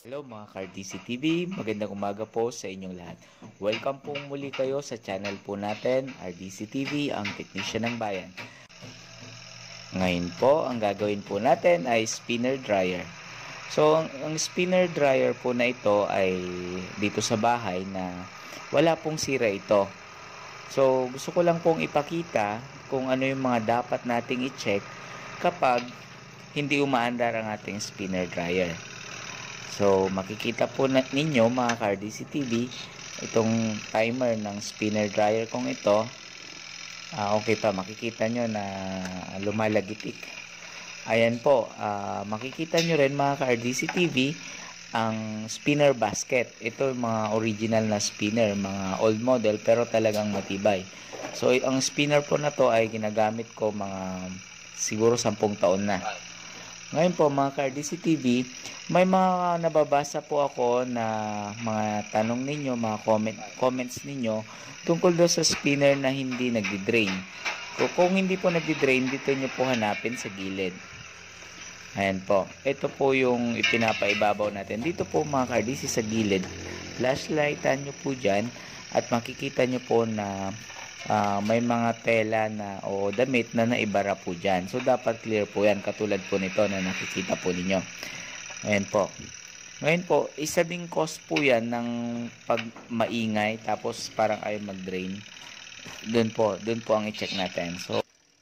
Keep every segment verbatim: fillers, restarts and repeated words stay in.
Hello mga ka-R D C T V, magandang umaga po sa inyong lahat. Welcome po muli kayo sa channel po natin, R D C T V, ang Teknisyan ng Bayan. Ngayon po, ang gagawin po natin ay spinner dryer. So, ang, ang spinner dryer po na ito ay dito sa bahay na wala pong sira ito. So, gusto ko lang pong ipakita kung ano yung mga dapat nating i-check kapag hindi umaandar ang ating spinner dryer. So, makikita po na ninyo mga ka-R D C T V, itong timer ng spinner dryer kong ito. Uh, okay pa, makikita nyo na lumalagitik. Ayan po, uh, makikita nyo rin mga ka-R D C T V, ang spinner basket. Ito yung mga original na spinner, mga old model pero talagang matibay. So, ang spinner po na to ay ginagamit ko mga siguro sampung taon na. Ngayon po mga ka-R D C T V, may mga nababasa po ako na mga tanong ninyo, mga comment, comments ninyo tungkol doon sa spinner na hindi nagdi-drain. Kung, kung hindi po nagdi-drain, dito nyo po hanapin sa gilid. Ayan po. Ito po yung ipinapaibabaw natin. Dito po mga ka-R D C sa gilid. Flashlightan nyo po dyan at makikita nyo po na Uh, may mga tela na o damit na naibara po dyan. So, dapat clear po yan. Katulad po nito na nakikita po ninyo. Ayan po. Ngayon po, isa ding cause po yan ng pag maingay tapos parang ayaw mag-drain. Doon po, doon po ang i-check natin. So,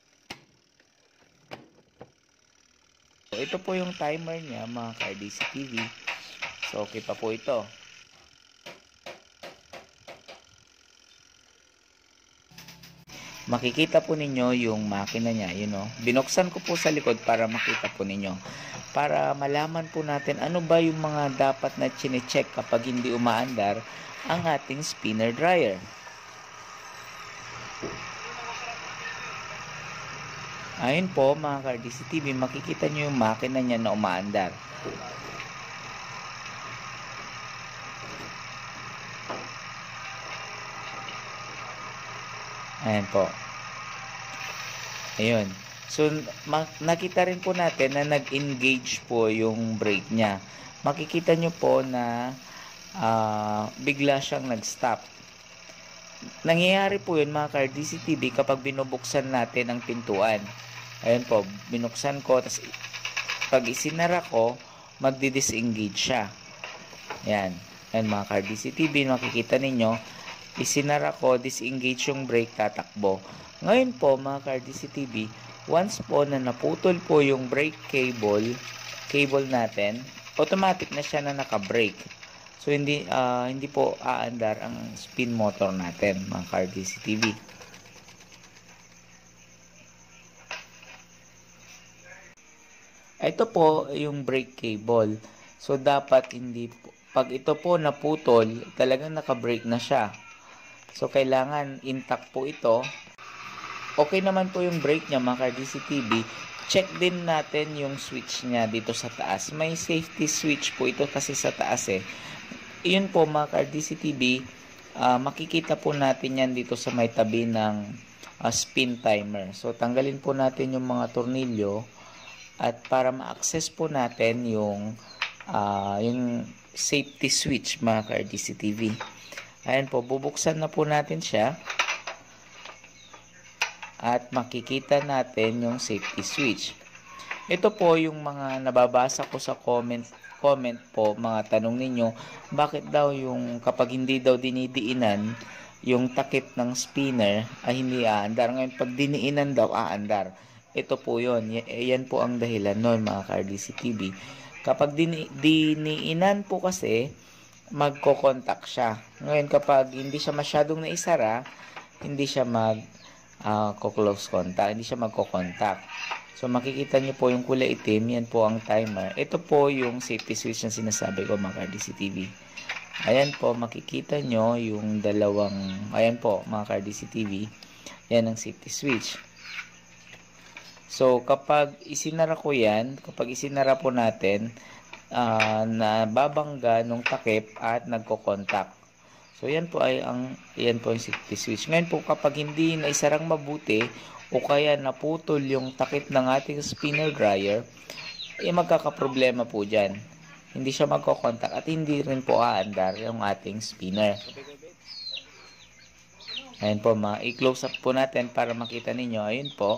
ito po yung timer niya mga ka-R D C T V. So, okay pa po ito. Makikita po ninyo yung makina niya, you know. Binuksan ko po sa likod para makita po ninyo. Para malaman po natin ano ba yung mga dapat na chine-check kapag hindi umaandar ang ating spinner dryer. Ayun po mga ka-R D C T V, makikita nyo yung makina niya na umaandar. Ayan po. Ayun. So, nakita rin po natin na nag-engage po yung brake niya. Makikita nyo po na uh, bigla siyang nag-stop. Nangyayari po yun mga ka-R D C T V kapag binubuksan natin ang pintuan. Ayun po, binuksan ko. Tapos, pag isinara ko, magdi-disengage siya. Ayan. Ayan mga ka-R D C T V, makikita ninyo. Isinara ko, disengage yung brake, tatakbo. Ngayon po, mga ka-R D C T V, once po na naputol po yung brake cable, cable natin, automatic na siya na naka-brake. So, hindi, uh, hindi po aandar ang spin motor natin, mga ka-R D C T V. Ito po yung brake cable. So, dapat hindi po, pag ito po naputol, talagang naka-brake na siya. So, kailangan intact po ito. Okay naman po yung brake niya, mga ka-R D C T V. Check din natin yung switch niya dito sa taas. May safety switch po ito kasi sa taas eh. Iyon po mga ka-R D C T V, uh, makikita po natin yan dito sa may tabi ng uh, spin timer. So, tanggalin po natin yung mga tornilyo at para ma-access po natin yung, uh, yung safety switch, mga ka-R D C T V. Ayan po, bubuksan na po natin siya. At makikita natin yung safety switch. Ito po yung mga nababasa ko sa comment, comment po, mga tanong ninyo, bakit daw yung kapag hindi daw dinidiinan, yung takip ng spinner ay hindi aandar. Ngayon, pag diniinan daw, aandar. Ito po yun. Yan po ang dahilan nun, mga ka-R D C T V. Kapag dini diniinan po kasi, magko-contact siya. Ngayon, kapag hindi siya masyadong naisara, hindi siya mag uh, close contact, hindi siya magko-contact. So, makikita niyo po yung kulay itim, yan po ang timer. Ito po yung safety switch na sinasabi ko, mga ka-R D C T V. Ayan po, makikita nyo yung dalawang, ayan po, mga ka-R D C T V, yan ang safety switch. So, kapag isinara ko yan, kapag isinara po natin, Uh, na babangga nung takip at nagko-contact. So, yan po ay ang yan po yung safety switch. Ngayon po, kapag hindi naisarang mabuti o kaya naputol yung takip ng ating spinner dryer, eh magkakaproblema po dyan. hindi siya magko-contact at hindi rin po aandar yung ating spinner. Ayan po, ma-i-close up po natin para makita ninyo. Ayun po.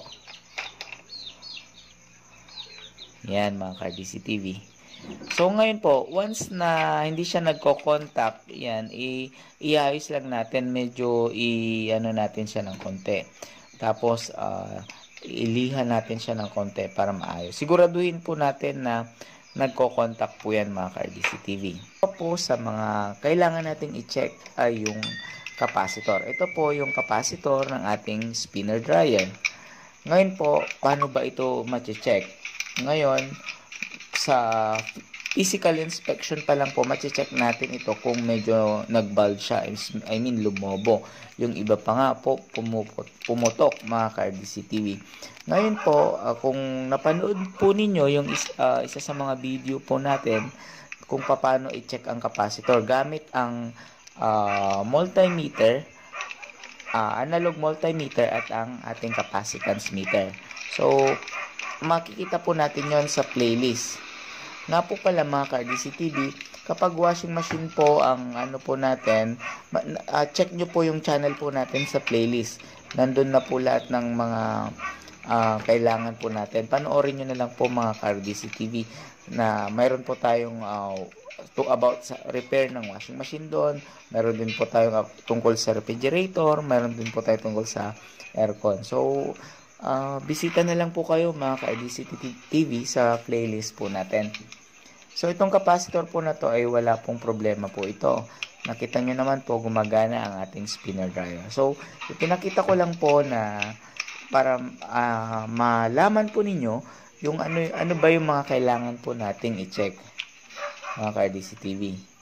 Yan mga ka-R D C T V. So ngayon po, once na hindi siya nagko-contact, yan, i iayos lang natin, medyo i-ano natin siya ng konti. Tapos, uh, ilihan natin siya ng konti para maayos. Siguraduhin po natin na nagko-contact po yan mga ka-R D C T V. Ito po sa mga kailangan nating i-check ay yung capacitor. Ito po yung capacitor ng ating spinner dryer. Ngayon po, paano ba ito ma-check? Ngayon, sa physical inspection pa lang po, ma-check natin ito kung medyo nag-bulge siya. I mean, lumobo. Yung iba pa nga po, pumupot, pumutok mga ka-R D C T V. Ngayon po, uh, kung napanood po ninyo yung is, uh, isa sa mga video po natin, kung paano i-check ang capacitor gamit ang uh, multimeter, uh, analog multimeter at ang ating capacitance meter. So, makikita po natin yon sa playlist. Nga po pala mga ka-R D C T V, kapag washing machine po ang ano po natin, uh, check nyo po yung channel po natin sa playlist. Nandun na po lahat ng mga uh, kailangan po natin. Panoorin nyo na lang po mga ka-R D C T V na mayroon po tayong uh, to about sa repair ng washing machine doon. Mayroon din po tayong uh, tungkol sa refrigerator. Mayroon din po tayo tungkol sa aircon. So, Uh, bisita na lang po kayo mga ka-R D C T V sa playlist po natin. So itong capacitor po na to ay wala pong problema po ito. Nakita nyo naman po gumagana ang ating spinner dryer. So ipinakita ko lang po na para uh, malaman po ninyo yung ano, ano ba yung mga kailangan po nating i-check mga ka-R D C T V.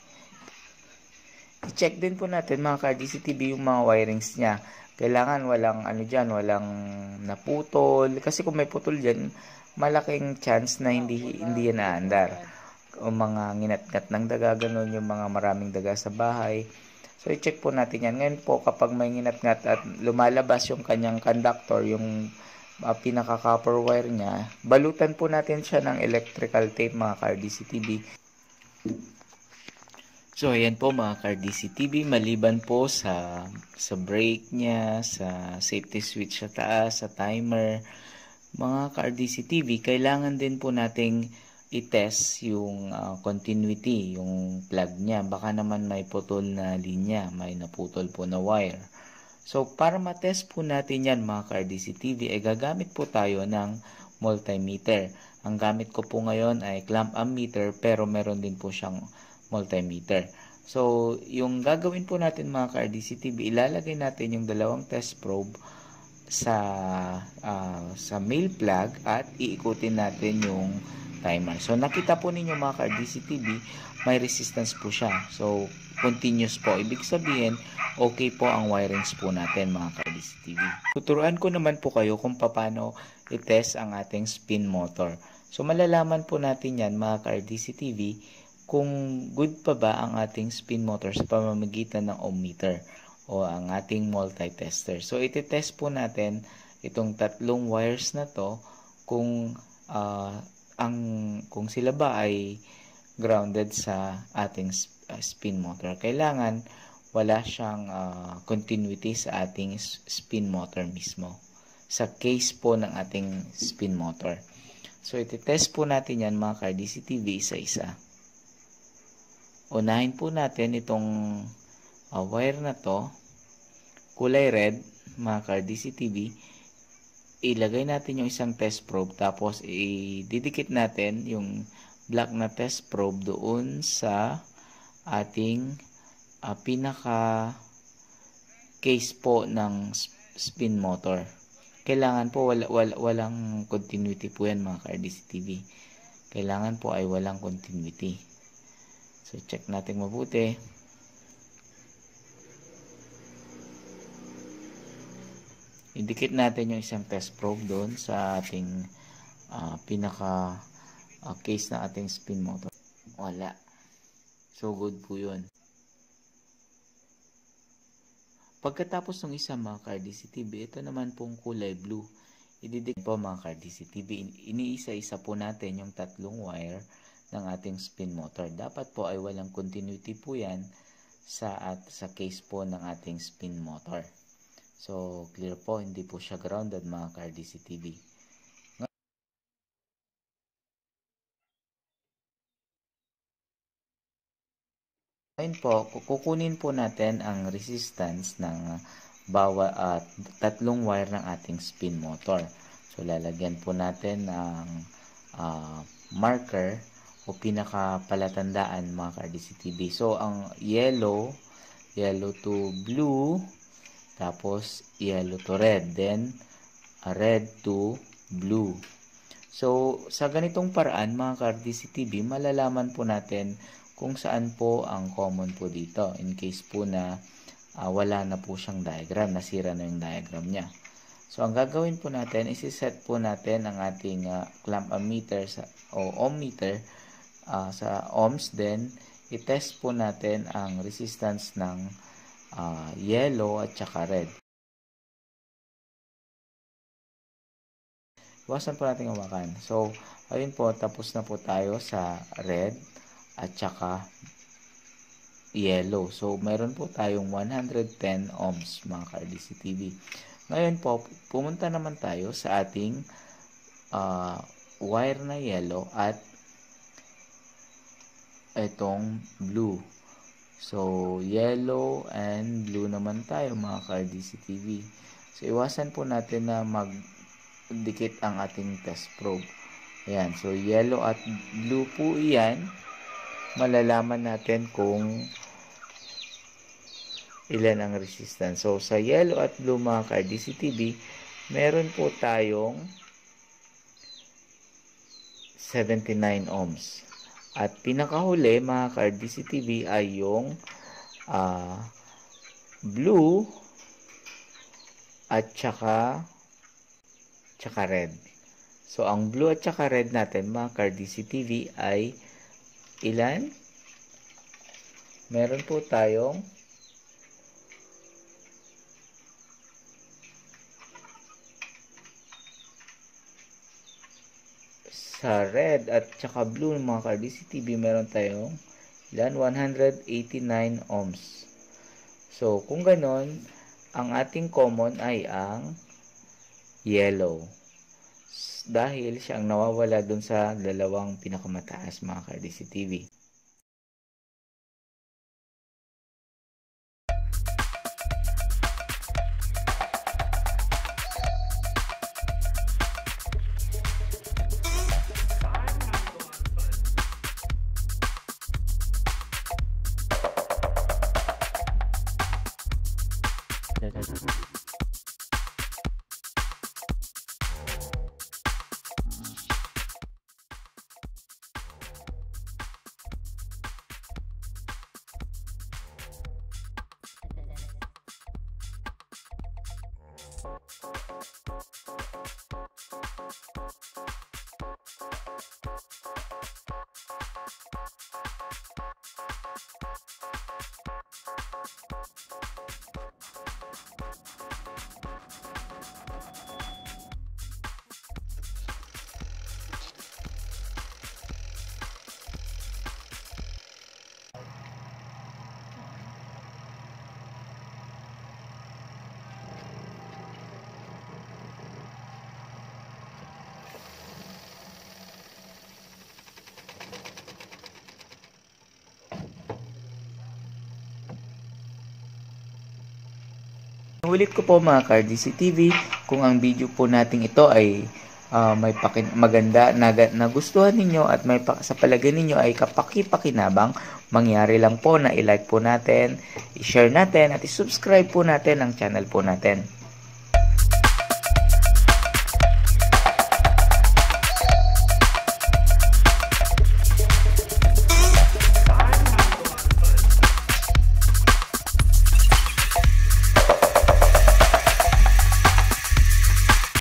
I-check din po natin mga ka-R D C T V yung mga wirings niya. Kailangan walang ano dyan, walang naputol. Kasi kung may putol dyan, malaking chance na hindi, hindi yan naandar. O mga nginat-ngat ng daga, ganun yung mga maraming daga sa bahay. So, i-check po natin yan. Ngayon po, kapag may nginat-ngat at lumalabas yung kanyang conductor, yung uh, pinaka-copper wire niya, balutan po natin siya ng electrical tape, mga ka-R D C T V. So, ayan po mga ka-R D C T V, maliban po sa sa brake niya, sa safety switch sa taas, sa timer, mga ka-R D C T V, kailangan din po nating i-test yung uh, continuity, yung plug niya. Baka naman may putol na linya, may naputol po na wire. So, para ma-test po natin yan mga ka-R D C T V, ay gagamit po tayo ng multimeter. Ang gamit ko po ngayon ay clamp ammeter, pero meron din po siyang multimeter. So, yung gagawin po natin mga ka-R D C T V, ilalagay natin yung dalawang test probe sa uh, sa male plug at iikutin natin yung timer. So, nakita po ninyo mga ka-R D C T V, may resistance po siya. So, continuous po. Ibig sabihin, okay po ang wirings po natin mga ka-R D C T V. Tuturuan ko naman po kayo kung paano i-test ang ating spin motor. So, malalaman po natin yan mga ka-R D C T V kung good pa ba ang ating spin motor sa pamamagitan ng ohmmeter o ang ating multi-tester. So, iti-test po natin itong tatlong wires na to kung uh, ang kung sila ba ay grounded sa ating uh, spin motor. Kailangan wala siyang uh, continuity sa ating spin motor mismo. Sa case po ng ating spin motor. So, iti-test po natin yan mga ka-R D C T V isa-isa. Unahin po natin itong uh, wire na to, kulay red, mga ka-R D C T V. Ilagay natin yung isang test probe, tapos ididikit natin yung black na test probe doon sa ating uh, pinaka case po ng spin motor. Kailangan po wala, wala, walang continuity po yan mga ka-R D C T V. Kailangan po ay walang continuity. So, check natin mabuti. Idikit natin yung isang test probe doon sa ating uh, pinaka uh, case na ating spin motor. Wala. So, good po yun. Pagkatapos ng isa mga ka-R D C T V, ito naman pong kulay blue. Ididikit po mga ka-R D C T V. Iniisa-isa po natin yung tatlong wire ng ating spin motor. Dapat po ay walang continuity po yan sa, at, sa case po ng ating spin motor. So, clear po, hindi po siya grounded mga ka-R D C T V. Ngayon po, kukunin po natin ang resistance ng bawa at uh, tatlong wire ng ating spin motor. So, lalagyan po natin ng uh, marker o pinakapalatandaan mga ka-R D C T V. So, ang yellow, yellow to blue, tapos yellow to red, then uh, red to blue. So, sa ganitong paraan mga ka-R D C T V, malalaman po natin kung saan po ang common po dito in case po na uh, wala na po siyang diagram, nasira na yung diagram niya. So, ang gagawin po natin, isi-set po natin ang ating uh, clamp ammeter sa, o ohm meter uh, sa ohms, then i-test po natin ang resistance ng uh, yellow at saka red. Iwasan po natin hawakan. So, ayun po, tapos na po tayo sa red at saka yellow. So, meron po tayong one hundred ten ohms mga ka-R D C T V. Ngayon po, pumunta naman tayo sa ating uh, wire na yellow at itong blue. So, yellow and blue naman tayo mga ka-R D C T V. So, iwasan po natin na magdikit ang ating test probe. Ayan. So, yellow at blue po iyan. Malalaman natin kung ilan ang resistance. So, sa yellow at blue mga ka-R D C T V, meron po tayong seventy-nine ohms. At pinakahuli mga ka-R D C T V ay yung uh, blue at saka, saka red. So, ang blue at saka red natin mga ka-R D C T V ay ilan? Meron po tayong sa red at saka blue mga ka-R D C T V, meron tayong ilan? one hundred eighty-nine ohms. So, kung ganon, ang ating common ay ang yellow. Dahil siyang nawawala dun sa dalawang pinakamataas mga ka-R D C T V. Ulit ko po mga ka-R D C T V, kung ang video po nating ito ay uh, may pakin maganda, na nagustuhan ninyo at may sa palagay ninyo ay kapaki-pakinabang, mangyari lang po na i-like po natin, i-share natin at i-subscribe po natin ang channel po natin.